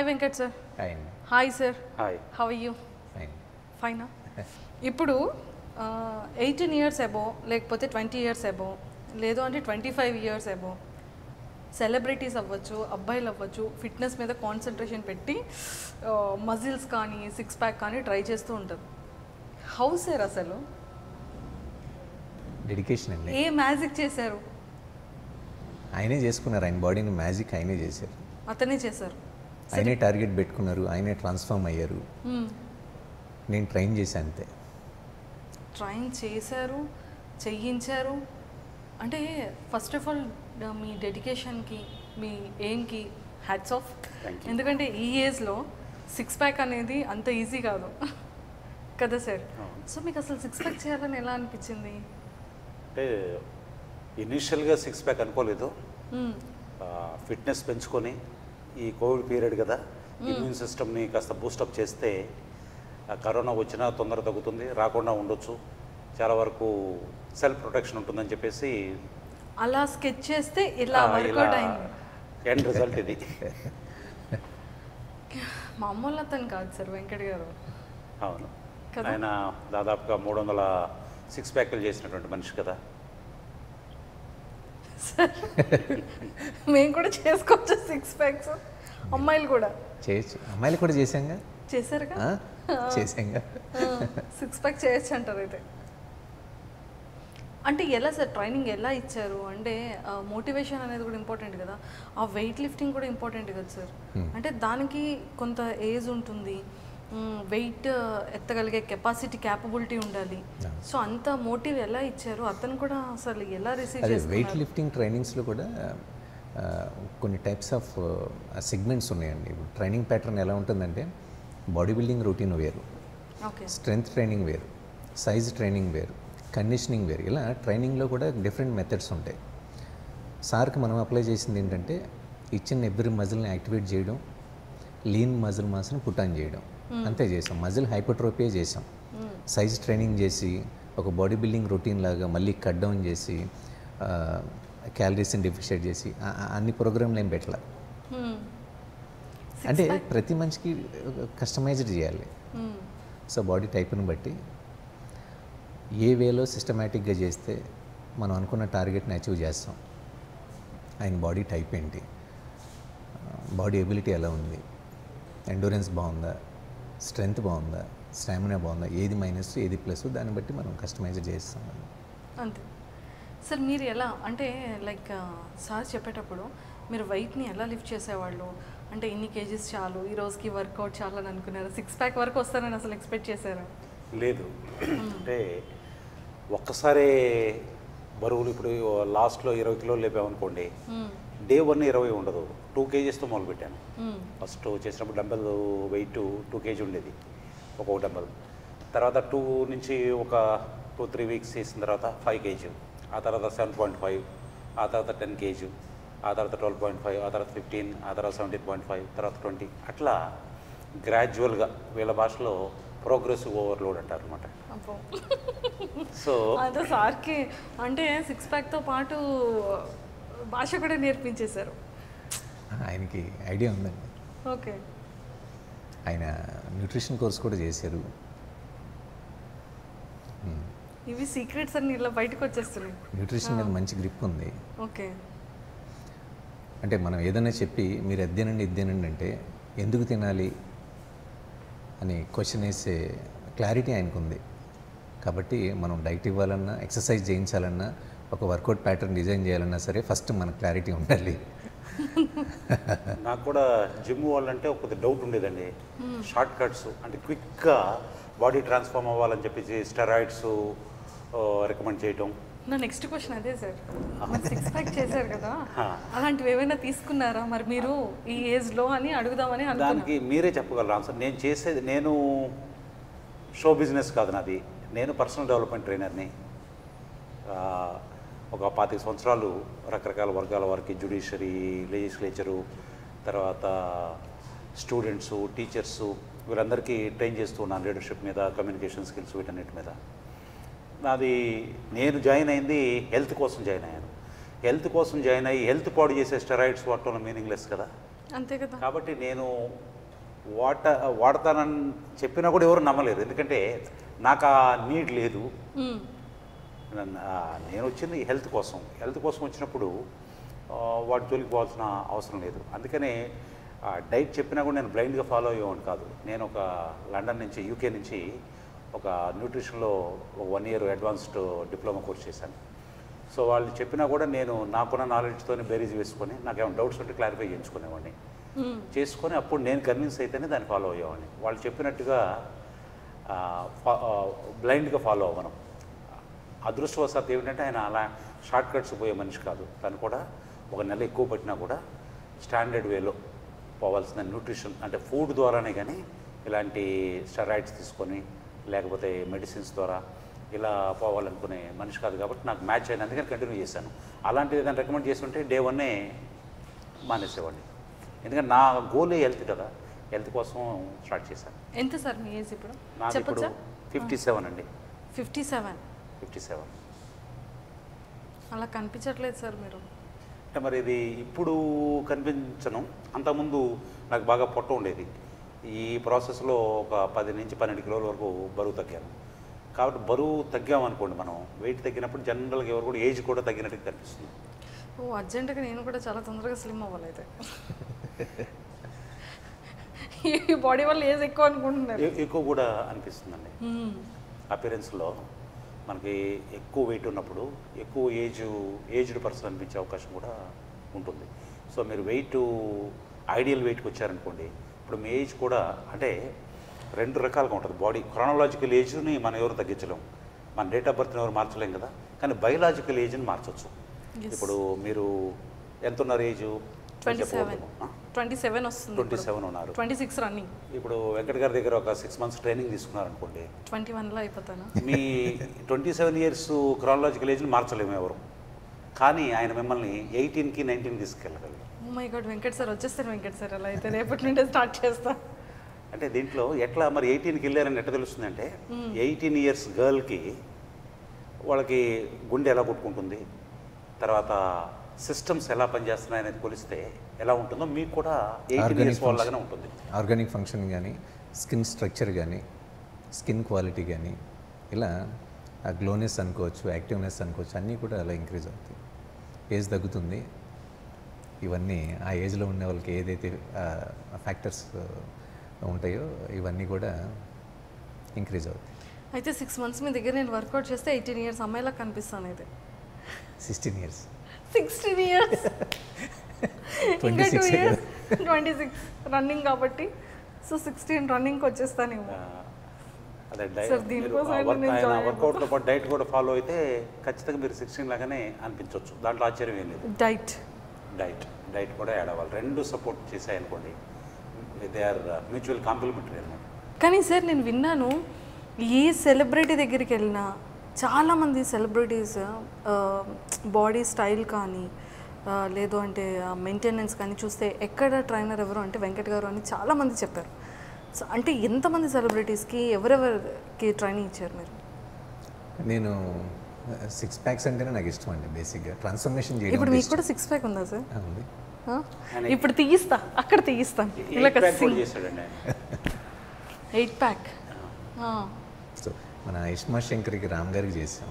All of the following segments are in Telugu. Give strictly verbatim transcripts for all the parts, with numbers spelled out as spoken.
Hi Venkat sir. Hi hi sir. Hi. How are you? Fine. ఫైనా? ఇప్పుడు ఎయిటీన్ ఇయర్స్ అబో లేకపోతే ట్వంటీ ఇయర్స్ అబో లేదు అంటే twenty five years above celebrities అవ్వచ్చు, అబ్బాయిలు అవ్వచ్చు, ఫిట్నెస్ మీద కాన్సన్ట్రేషన్ పెట్టి మజిల్స్ కానీ సిక్స్ ప్యాక్ కానీ ట్రై చేస్తూ ఉంటారు. హౌ సార్ అసలు డెడికేషన్ అండి. ఏ మ్యాజిక్ చేశారు? ఆయనే చేసుకున్నారు, ఆయన బాడీని మ్యాజిక్ ఆయనే చేశారు. అతనే చేశారు. ఆయనే టార్గెట్ పెట్టుకున్నారు, ఆయనే ట్రాన్స్ఫార్మ్ అయ్యారు. నేను ట్రైన్ చేశాను అంతే. ట్రైన్ చేశారు, చేయించారు. అంటే ఫస్ట్ ఆఫ్ ఆల్ మీ డెడికేషన్కి, మీ ఎయిమ్కి హ్యాట్స్ ఆఫ్. ఎందుకంటే ఈ ఏజ్లో సిక్స్ ప్యాక్ అనేది అంత ఈజీ కాదు కదా సార్. సో మీకు అసలు సిక్స్ ప్యాక్ చేయాలని ఎలా అనిపించింది? అంటే ఇనీషియల్గా సిక్స్ ప్యాక్ అనుకోలేదు. ఫిట్నెస్ పెంచుకొని ఈ కోవిడ్ పీరియడ్ కదా, ఇమ్యూన్ సిస్టమ్ని కాస్త బూస్టప్ చేస్తే కరోనా వచ్చినా తొందర తగ్గుతుంది, రాకుండా ఉండొచ్చు, చాలా వరకు సెల్ఫ్ ప్రొటెక్షన్ ఉంటుందని చెప్పేసి అలా స్కెచ్ చేస్తే ఇలా వర్కౌట్ అయింది. ఎండ్ రిజల్ట్ ఇది. మామూలు అతను కాదు సార్ వెంకట్ గారు. అవును, ఆయన దాదాపుగా మూడు వందల సిక్స్ ప్యాక్లు చేసినటువంటి మనిషి కదా. మేము కూడా చేసుకోవచ్చు సిక్స్ ప్యాక్స్, అమ్మాయిలు కూడా చేయొచ్చు. అమ్మాయిలు కూడా చేశాంగా. చేశారుగా? చేశాంగా. సిక్స్ ప్యాక్ చేయొచ్చు అంటారు అయితే. అంటే ఎలా సార్ ట్రైనింగ్ ఎలా ఇచ్చారు? అంటే మోటివేషన్ అనేది కూడా ఇంపార్టెంట్ కదా, ఆ వెయిట్ లిఫ్టింగ్ కూడా ఇంపార్టెంట్ కదా సార్. అంటే దానికి కొంత ఏజ్ ఉంటుంది, వెయిట్ ఎత్తగలిగే కెపాసిటీ క్యాపబిలిటీ ఉండాలి. సో అంత మోటివ్ ఎలా ఇచ్చారు? అతను కూడా అసలు ఎలా రిసీవ్ చేస్తారు? వెయిట్ లిఫ్టింగ్ ట్రైనింగ్స్లో కూడా కొన్ని టైప్స్ ఆఫ్ సెగ్మెంట్స్ ఉన్నాయండి. ఇప్పుడు ట్రైనింగ్ ప్యాటర్న్ ఎలా ఉంటుందంటే బాడీ బిల్డింగ్ రొటీన్ వేరు, స్ట్రెంగ్త్ ట్రైనింగ్ వేరు, సైజ్ ట్రైనింగ్ వేరు, కండిషనింగ్ వేరు. ఇలా ట్రైనింగ్లో కూడా డిఫరెంట్ మెథడ్స్ ఉంటాయి. సార్కి మనం అప్లై చేసింది ఏంటంటే ఇచ్చిన ఎవ్రీ మజిల్ని యాక్టివేట్ చేయడం, లీన్ మజిల్ మాస్ని పుట్ ఆన్ చేయడం, అంతే చేసాం. మజిల్ హైపర్ట్రోఫీ చేసాం. సైజ్ ట్రైనింగ్ చేసి ఒక బాడీ బిల్డింగ్ రొటీన్ లాగా మళ్ళీ కట్ డౌన్ చేసి క్యాలరీస్ని డెఫిషియేట్ చేసి అన్ని ప్రోగ్రాంలు ఏం పెట్టాల. అంటే ప్రతి మనిషికి కస్టమైజ్డ్ చేయాలి. సో బాడీ టైప్ని బట్టి ఏ వేలో సిస్టమేటిక్గా చేస్తే మనం అనుకున్న టార్గెట్ని అచీవ్ చేస్తాం. ఆయన బాడీ టైప్ ఏంటి, బాడీ ఎబిలిటీ ఎలా ఉంది, ఎండూరెన్స్ బాగుందా, స్ట్రెంగ్త్ బాగుందా, స్టామినా బాగుందా, ఏది మైనస్ ఏది ప్లస్, దాన్ని బట్టి మనం కస్టమైజ్ చేస్తాం. అంతే సార్. మీరు ఎలా అంటే లైక్ సార్ చెప్పేటప్పుడు మీరు వెయిట్ని ఎలా లిఫ్ట్ చేసేవాళ్ళు? అంటే ఇన్ని కేజీస్ చాలు, ఈ రోజుకి వర్కౌట్ చాలు అని అనుకున్నారు? సిక్స్ ప్యాక్ వరకు వస్తారని అసలు ఎక్స్పెక్ట్ చేశారు? లేదు. అంటే ఒక్కసారి బరువులు ఇప్పుడు లాస్ట్లో ఇరవై కిలోలు లేపామనుకోండి, డే వన్ ఇరవై ఉండదు, టూ కేజీస్తో మొదలుపెట్టాను. ఫస్ట్ చేసినప్పుడు డంబెల్ వెయిట్ టూ కేజీ ఉండేది ఒక్కొక్క డంబెల్. తర్వాత టూ నుంచి ఒక టూ త్రీ వీక్స్ చేసిన తర్వాత ఫైవ్ కేజీ, ఆ తర్వాత సెవెన్ పాయింట్ ఫైవ్, ఆ తర్వాత టెన్ కేజీ, ఆ తర్వాత ట్వెల్వ్ పాయింట్ ఫైవ్, ఆ తర్వాత ఫిఫ్టీన్, ఆ తర్వాత సెవెంటీన్ పాయింట్ ఫైవ్, తర్వాత ట్వంటీ, అట్లా గ్రాడ్యువల్గా వీళ్ళ భాషలో ప్రోగ్రెసివ్ ఓవర్లోడ్ అంటారు అనమాట. సో అదే సార్కి అంటే సిక్స్ ప్యాక్తో పాటు భాష కూడా నేర్పించేశారు. ఆయనకి ఐడియా ఉందండి. ఓకే. ఆయన న్యూట్రిషన్ కోర్స్ కూడా చేశారు. ఇవి సీక్రెట్స్ అన్ని ఇలా బయటకు వచ్చేస్తున్నాయి. న్యూట్రిషన్ మీద మంచి గ్రిప్ ఉంది. ఓకే. అంటే మనం ఏదైనా చెప్పి మీరు ఎద్దేనండి ఇద్దేనండి అంటే ఎందుకు తినాలి అని క్వశ్చన్ వేసే క్లారిటీ ఆయనకు ఉంది. కాబట్టి మనం డైట్ ఇవ్వాలన్నా, ఎక్సర్సైజ్ చేయించాలన్నా, ఒక వర్కౌట్ ప్యాటర్న్ డిజైన్ చేయాలన్నా సరే ఫస్ట్ మనకు క్లారిటీ ఉండాలి. నాకు కూడా జిమ్ వాళ్ళంటే ఒక డౌట్ ఉండేదండి. షార్ట్ కట్స్ అంటే క్విక్గా బాడీ ట్రాన్స్ఫార్మ్ అవ్వాలని చెప్పేసి స్టెరాయిడ్స్ రికమెండ్ చేయటం. నా నెక్స్ట్ క్వశ్చన్ అదే సార్. సిక్స్ ప్యాక్ చేశారు కదా, అలాంటివి ఏమైనా తీసుకున్నారా మరి మీరు ఈ ఏజ్లో అని అడుగుదామని? దానికి మీరే చెప్పగలరు ఆన్సర్. నేను చేసేది, నేను షో బిజినెస్ కాదు నాది, నేను పర్సనల్ డెవలప్మెంట్ ట్రైనర్ని. ఒక పాతిక సంవత్సరాలు రకరకాల వర్గాల వారికి జ్యుడిషియరీ, లెజిస్లేచరు, తర్వాత స్టూడెంట్సు, టీచర్సు, వీళ్ళందరికీ ట్రైన్ చేస్తూ ఉన్నాను లీడర్షిప్ మీద, కమ్యూనికేషన్ స్కిల్స్, వీటన్నిటి మీద. నాది నేను జాయిన్ అయింది హెల్త్ కోసం జాయిన్ అయ్యాను. హెల్త్ కోసం జాయిన్ అయ్యి హెల్త్ పాడు చేసే స్టెరాయిడ్స్ వాడటంలో మీనింగ్లెస్ కదా. అంతే కదా. కాబట్టి నేను వాట వాడతానని చెప్పినా కూడా ఎవరు నమ్మలేదు, ఎందుకంటే నాకు ఆ నీడ్ లేదు. నేను వచ్చింది హెల్త్ కోసం, హెల్త్ కోసం వచ్చినప్పుడు వాటి జోలికి పోవాల్సిన అవసరం లేదు. అందుకనే డైట్ చెప్పినా కూడా నేను బ్లైండ్గా ఫాలో అయ్యేవాడిని కాదు. నేను ఒక లండన్ నుంచి, యూకే నుంచి ఒక న్యూట్రిషన్లో ఒక one year advanced diploma course చేశాను. సో వాళ్ళు చెప్పినా కూడా నేను నాకున్న నాలెడ్జ్తోనే బేరీజ్ వేసుకొని, నాకు ఏమైనా డౌట్స్ ఉంటే క్లారిఫై చేయించుకునేవాడిని, చేసుకొని అప్పుడు నేను కన్విన్స్ అయితేనే దాన్ని ఫాలో అయ్యేవాడిని. వాళ్ళు చెప్పినట్టుగా బ్లైండ్గా ఫాలో అవ్వను. అదృష్టవశాత్తు ఏమిటంటే ఆయన అలా షార్ట్ కట్స్ పోయే మనిషి కాదు. తను కూడా ఒక నెల ఎక్కువ పట్టినా కూడా స్టాండర్డ్ వేలో పోవాల్సిన న్యూట్రిషన్ అంటే ఫుడ్ ద్వారానే కానీ ఇలాంటి స్టెరాయిడ్స్ తీసుకొని లేకపోతే మెడిసిన్స్ ద్వారా ఇలా పోవాలనుకునే మనిషి కాదు. కాబట్టి నాకు మ్యాచ్ అయిన అందుకని కంటిన్యూ చేశాను. అలాంటిది ఏదైనా రికమెండ్ చేస్తుంటే డే వన్నే మానేసేవాడిని, ఎందుకంటే నా గోలే హెల్త్ కదా, హెల్త్ కోసం స్టార్ట్ చేశాను. ఎంత సార్ మీ ఏజ్ ఇప్పుడు? నాకు ఇప్పుడు ఫిఫ్టీ సెవెన్ అండి. ఫిఫ్టీ సెవెన్ ఫిఫ్టీ సెవెన్ అలా కనిపించట్లేదు సార్ మీరు. అంటే మరి ఇది ఇప్పుడు కనిపించను, అంతకుముందు నాకు బాగా పొట్ట ఉండేది. ఈ ప్రాసెస్లో ఒక పది నుంచి పన్నెండు కిలోల వరకు బరువు తగ్గాను. కాబట్టి బరువు తగ్గామనుకోండి, మనం వెయిట్ తగ్గినప్పుడు జనరల్గా ఎవరు కూడా ఏజ్ కూడా తగ్గినట్టుగా కనిపిస్తుంది. ఓ అర్జెంటుగా నేను కూడా చాలా తొందరగా స్లిమ్ అవ్వాలి అయితే. ఈ బాడీ వల్ల ఏజ్ ఎక్కువ అనుకుంటున్నారు. ఎక్కువ కూడా అనిపిస్తుందండి. అపిరెన్స్లో మనకి ఎక్కువ వెయిట్ ఉన్నప్పుడు ఎక్కువ ఏజ్ ఏజ్డ్ పర్సన్ అనిపించే అవకాశం కూడా ఉంటుంది. సో మీరు వెయిట్ ఐడియల్ వెయిట్కి వచ్చారనుకోండి, ఇప్పుడు మీ ఏజ్ కూడా అంటే రెండు రకాలుగా ఉంటుంది బాడీ. క్రానలాజికల్ ఏజ్ని మనం ఎవరు తగ్గించలేం, మన డేట్ ఆఫ్ బర్త్ని ఎవరు మార్చలేం కదా, కానీ బయలాజికల్ ఏజ్ని మార్చవచ్చు. ఇప్పుడు మీరు ఎంత ఉన్నారు age? Twenty seven twenty seven వస్తుంది. ట్వంటీ సెవెన్ ఉన్నారు. Twenty six running. ఇప్పుడు వెంకట్ గారి దగ్గర ఒక సిక్స్ మంత్స్ ట్రైనింగ్ తీసుకున్నారనుకోండి, ట్వంటీ వన్లో అయిపోతాను. మీ ట్వంటీ సెవెన్ ఇయర్స్ క్రానలాజికల్ ఏజ్ని మార్చలేము ఎవరు, కానీ ఆయన మిమ్మల్ని ఎయిటీన్కి నైన్టీన్కి తీసుకెళ్ళగలరు. Oh my god, Venkat sir వచ్చేస్తారు. వెంకట్ సార్ అలా అయితే రేపటి నుండే స్టార్ట్ చేస్తా. అంటే దీంట్లో ఎట్లా మరి ఎయిటీన్కి వెళ్ళారని ఎట్లా తెలుస్తుందంటే, ఎయిటీన్ ఇయర్స్ గర్ల్కి వాళ్ళకి గుండె ఎలా కొట్టుకుంటుంది, తర్వాత సిస్టమ్స్ ఎలా పనిచేస్తున్నాయి అనేది కొలిస్తే ఎలా ఉంటుందో మీకు కూడా ఎయిటీన్ ఇయర్స్ వాళ్ళలాగానే ఉంటుంది. ఆర్గానిక్ ఫంక్షన్ కానీ, స్కిన్ స్ట్రక్చర్ కానీ, స్కిన్ క్వాలిటీ కానీ, ఇలా ఆ గ్లోనెస్ అనుకోవచ్చు, యాక్టివ్నెస్ అనుకోవచ్చు, అన్నీ కూడా అలా ఇంక్రీజ్ అవుతాయి. ఏజ్ తగ్గుతుంది. ఇవన్నీ ఆ ఏజ్లో ఉండే వాళ్ళకి ఏదైతే ఫ్యాక్టర్స్ ఉంటాయో ఇవన్నీ కూడా ఇంక్రీజ్ అవుతాయి. అయితే సిక్స్ మంత్స్ మీ దగ్గర నేను వర్కౌట్ చేస్తే ఎయిటీన్ ఇయర్స్ అమ్మాయిలా కనిపిస్తాను. అయితే సిక్స్టీన్ ఇయర్స్ సిక్స్టీన్ ఇయర్స్ ఇంకా two years twenty six running కాబట్టి, సో సిక్స్టీన్ రన్నింగ్కి వచ్చేస్తానేమో. అదే వర్కౌట్తో పాటు డైట్ కూడా ఫాలో అయితే ఖచ్చితంగా మీరు సిక్స్టీన్ లాగానే అనిపించవచ్చు. దాంట్లో ఆశ్చర్యం ఏం లేదు. డైట్ డైట్ డైట్ కూడా యాడ్ అవ్వాలి. రెండు సపోర్ట్ చేసాయి అనుకోండి, దే ఆర్ మ్యూచువల్ కాంప్లిమెంటరీ అనమాట. కానీ సార్ నేను విన్నాను, ఏ సెలబ్రిటీ దగ్గరికి వెళ్ళినా చాలామంది సెలబ్రిటీస్ బాడీ స్టైల్ కానీ లేదు అంటే మెయింటెనెన్స్ కానీ చూస్తే ఎక్కడ ట్రైనర్ ఎవరు అంటే వెంకట్ గారు అని చాలామంది చెప్పారు. సో అంటే ఎంతమంది సెలబ్రిటీస్కి ఎవరెవరికి ట్రైనింగ్ ఇచ్చారు మీరు? నేను సిక్స్ ప్యాక్స్ అంటేనే నాకు ఇష్టం అండి. బేసిక్గా ట్రాన్స్ఫర్మేషన్ చేయడం. ఇప్పుడు మీకు కూడా సిక్స్ ప్యాక్ ఉందా సార్? ఉంది. ఇప్పుడు తీయిస్తా, అక్కడ తీయిస్తాను. ఇలా ఎయిట్ ప్యాక్. సో మన ఇష్మా శంకర్కి, రామ్ గారికి చేసాం,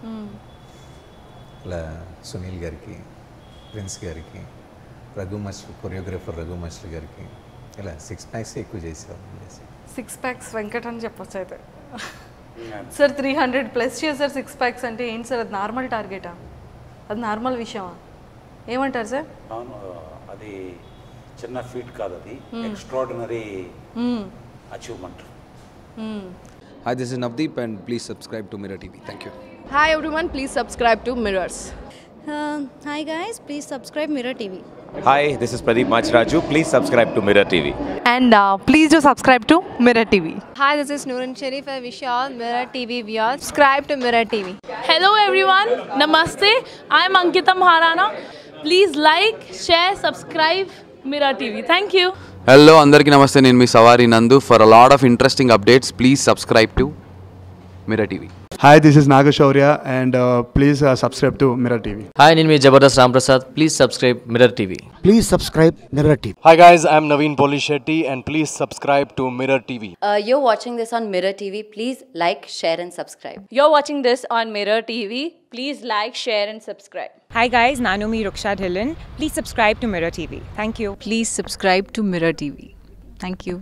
ఇలా సునీల్ గారికి, ప్రిన్స్ గారికి, Raghu master choreographer Raghu master గారికి, ఇలా సిక్స్ ప్యాక్స్ ఎక్కువ చేసేవాళ్ళం. సిక్స్ ప్యాక్స్ వెంకట్ అని చెప్పొచ్చు అయితే. సార్ త్రీ హండ్రెడ్ ప్లస్ చేశారు సిక్స్ ప్యాక్స్ అంటే ఏంటి సార్? అది నార్మల్ టార్గెటా? అది నార్మల్ విషయమా? ఏమంటారు సార్? అవును, అది చిన్న ఫీట్ కాదు, అది extraordinary achievement. Hi, this is Navdeep and please subscribe to Mirror T V. Thank you. Hi everyone, please subscribe to Mirrors. Uh, hi guys, please subscribe Mirror T V. Hi, this is Pradeep Machraju. Please subscribe to Mirror T V. And uh, please do subscribe to Mirror T V. Hi, this is Noorun Sharif. I wish you all Mirror T V viewers subscribe to Mirror T V. Hello everyone, Namaste. I am Ankita Maharana. Please like, share, subscribe Mirror T V. Thank you. Hello, andarki namaste. Nenu mee Savari Nandu. For a lot of interesting updates, please subscribe to Mirror T V. Hi, this is Nagashaurya, and uh, please uh, subscribe to Mirror T V. Hi, నేను మీ Jabardasth Ram Prasad. Please subscribe Mirror T V. Please subscribe Mirror T V. Hi guys, I'm Naveen Polishetty, and please subscribe to Mirror T V. Uh, you're watching this on Mirror T V. Please like, share, and subscribe. You're watching this on Mirror T V. Please like, share, and subscribe. Hi guys, Nanumi Ruksha Dhillon. Please subscribe to Mirror T V. Thank you. Please subscribe to Mirror T V. Thank you.